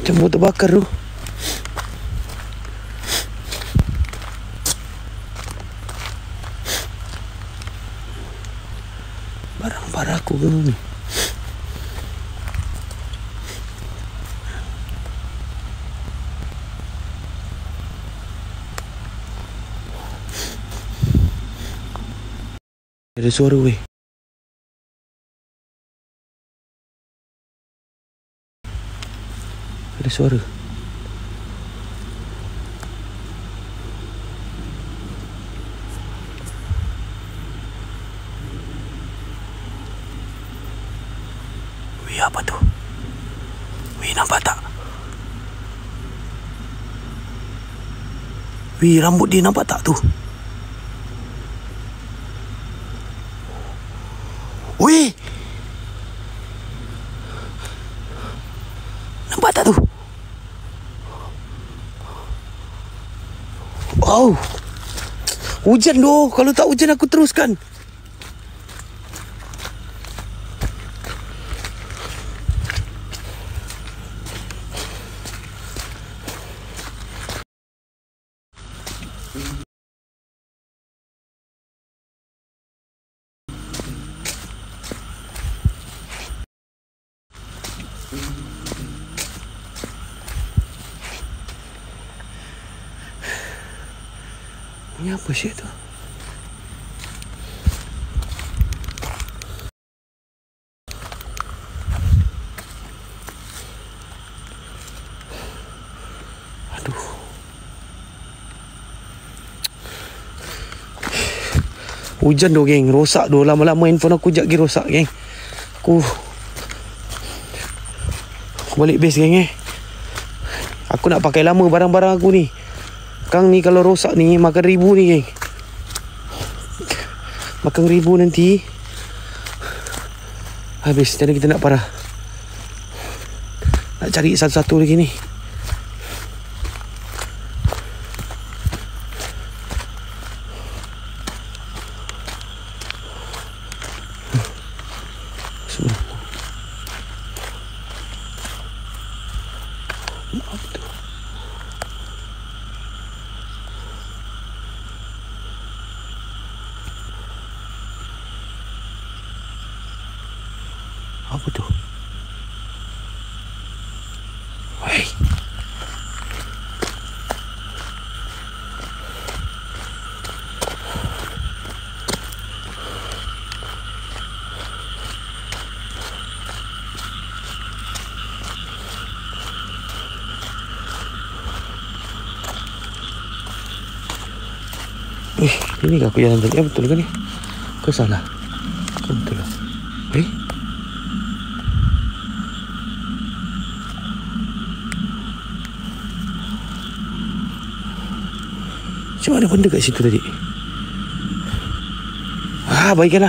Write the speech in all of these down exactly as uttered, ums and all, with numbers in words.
Jambut terbakar tu. Barang-barang aku ke ni. Ada suara weh. Ada suara. Weh, apa tu? Weh, nampak tak? Weh, rambut dia nampak tak tu? Weh, nampak tak tu? Wow, hujan doh. Kalau tak hujan aku teruskan. Ini apa sih tu? Aduh. Hujan doh, geng. Rosak doh. Lama-lama handphone aku jap lagi rosak, geng. Aku Aku balik base, geng, eh. Aku nak pakai lama barang-barang aku ni. Kang ni kalau rosak ni makan ribu ni, geng. Makan ribu nanti habis. Jadi kita nak parah. Nak cari satu-satu lagi ni. Apa tu? Apa tu? Wei. Eh, ini ke aku jalan tadi? Ya, betul ke ni? Ke salah? Ke betul lah? Eh? Macam mana benda kat situ tadi? Ah, baiklah.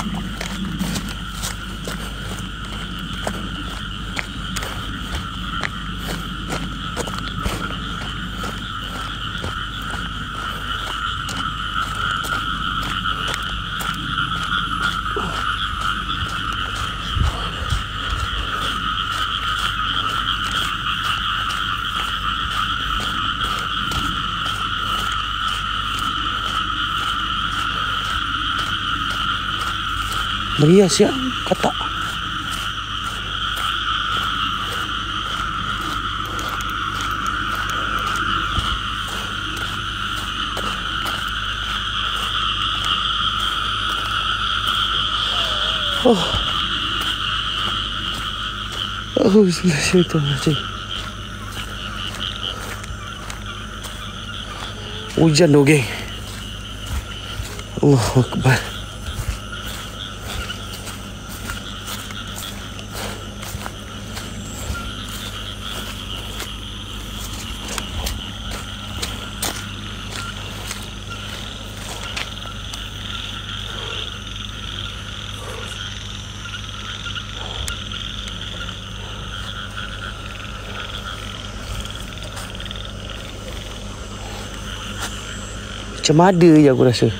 Merias ya, kata. Oh. Oh, bismillahirrahmanirrahim. Hujan doh, geng. Allahu Akbar. Macam ada je aku rasa.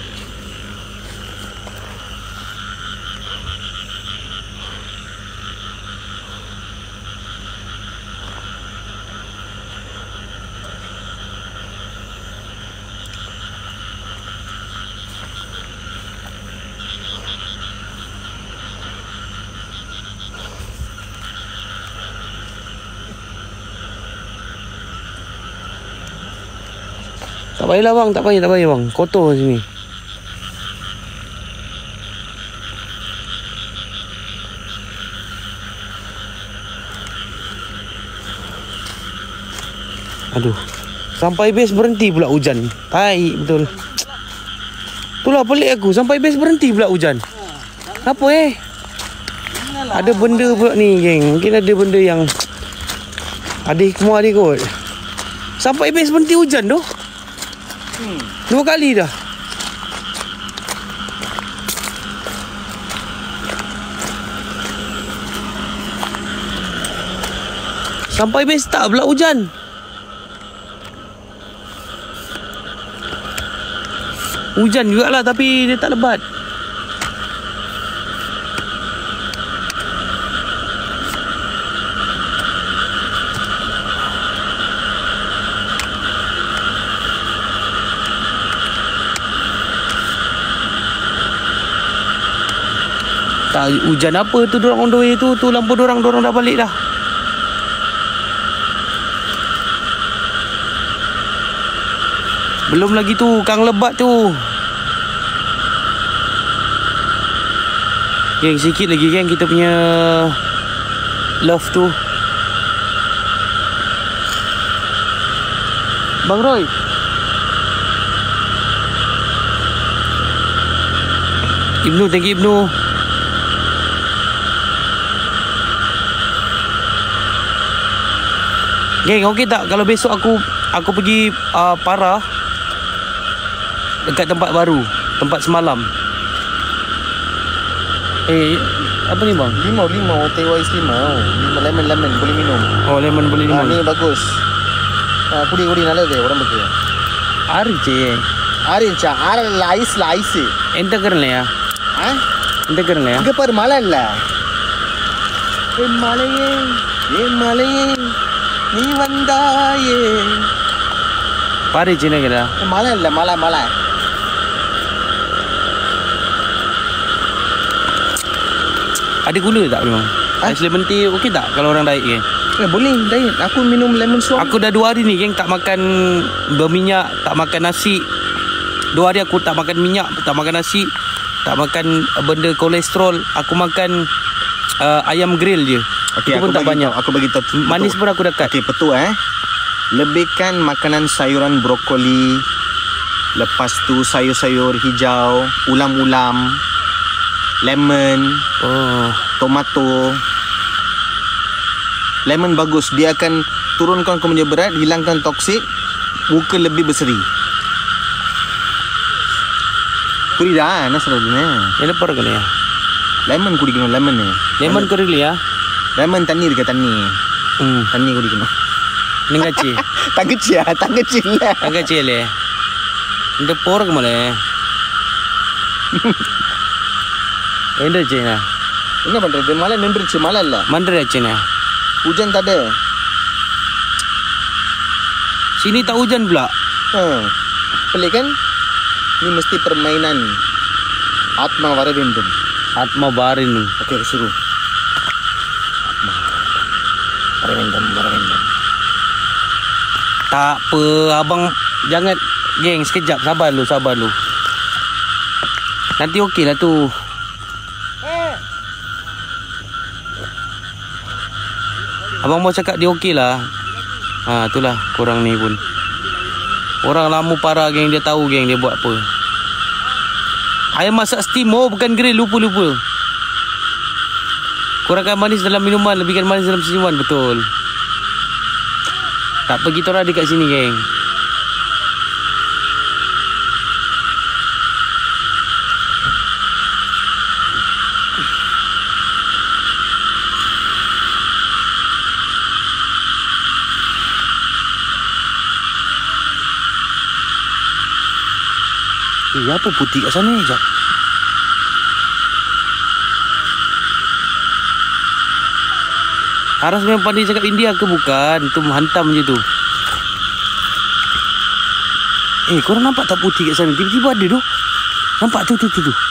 payahlah bang, tak payah, tak payah bang. Kotor sini. Aduh. Sampai base berhenti pula hujan. Tai betul. Itulah pelik aku. Sampai base berhenti pula hujan. Apa eh? Ada benda pula ni geng. Mungkin ada benda yang ada hikmah dia kot. Sampai base berhenti hujan tu. Hmm. Dua kali dah. Sampai base tak pula hujan. Hujan jugalah tapi dia tak lebat. Tak hujan apa tu dorang on the way tu, tu lampu dorang dorang dah balik dah. Belum lagi tu kang lebat tu. Geng, sikit lagi geng kita punya love tu. Bang Roy. Ibnu, thank you Ibnu. Geng, okey tak kalau besok aku aku pergi uh, Para dekat tempat baru, tempat semalam. Eh, apa ni bang? Limau, limau, teh wais limau. Limau lemon, lemon boleh minum. Oh, lemon boleh minum. Ah, ni bagus. Ah, kudi kudi நல்லது உடம்புக்கு. ஆறிச்சே. ஆறிச்சா? ஆறல ஐஸ்ல ice. எந்த கரலையா? ஆ? எந்த கரலையா? இங்க பாரு மலை இல்ல. ஏ மலையே, ஏ மலையே, நீ வந்தாயே. பாரிச்சேனே கரா. மலை இல்ல, மலை மலை. Ada gula tak memang? Ha? Ais lemon tea okey tak kalau orang diet geng? Eh, boleh diet. Aku minum lemon suam. Aku dah dua hari ni geng tak makan berminyak, tak makan nasi. Dua hari aku tak makan minyak, tak makan nasi, tak makan benda kolesterol. Aku makan uh, ayam grill je. Okay, itu pun tak banyak. Aku bagi tahu. Manis pun aku dah cut. Okey, betul eh. Lebihkan makanan sayuran brokoli. Lepas tu sayur-sayur hijau, ulam-ulam. Lemon, oh, tomato. Lemon bagus, dia akan turunkan kau punya berat, hilangkan toksik, muka lebih berseri. Kudidah, nak selalunya. Ini apa kan ya? Lemon kudikan lemon ni. Lemon kurang ya? Lemon tani dekat tani. Hmm, tani kudikan. Ni kecil. Tak kecil, tak kecil lah. Tak kecil le. Ini por ke mana? Ini je lah. என்ன பண்றது? மழை நின்றுச்சு, மழை இல்ல. Mana je lah. Hujan tak ada. Sini tak hujan pula. Ha. Pelik kan? Ini mesti permainan. Atma vara vendum. Atma barin. Okey, suruh. Atma vara vendum, vara vendum. Tak apa, abang jangan geng sekejap, sabar lu, sabar lu. Nanti okey lah tu. Abang mau cakap dia okey lah. Ha, itulah korang ni pun. Orang lama Para geng, dia tahu geng dia buat apa. Air masak steam, oh bukan grill, lupa-lupa. Kurangkan manis dalam minuman, lebihkan manis dalam senyuman, betul. Tak apa, kita orang ada kat sini geng. Eh, apa putih kat sana ni? Sekejap. Haras memang pandai cakap India ke bukan? Tu hantam je tu. Eh, korang nampak tak putih kat sana? Tiba-tiba ada tu. Nampak tu, tu, tu, tu.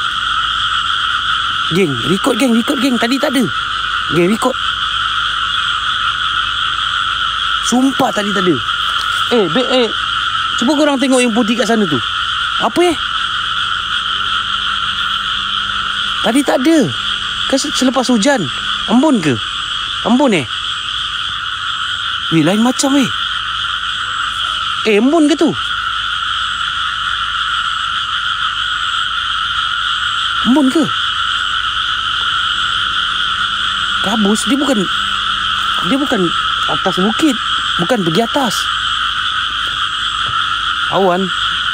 Geng, record geng, record geng. Tadi tak ada. Geng, record. Sumpah tadi tak ada. Eh, be, eh. Cuba korang tengok yang putih kat sana tu. Apa eh? Tadi tak ada. Kan selepas hujan. Embun ke? Embun eh? Weh, lain macam eh. Eh, embun ke tu? Embun ke? Kabus, dia bukan dia bukan atas bukit, bukan pergi atas. Awan.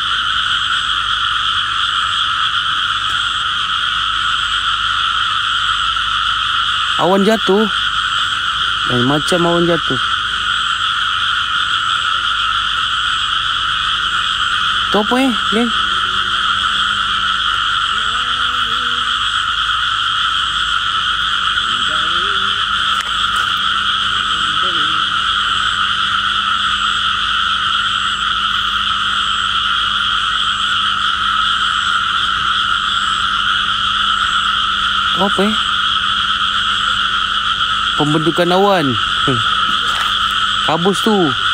Awan jatuh. Lain macam awan jatuh. Tu apa eh, geng? Apa eh? Pembentukan awan. Kabus tu.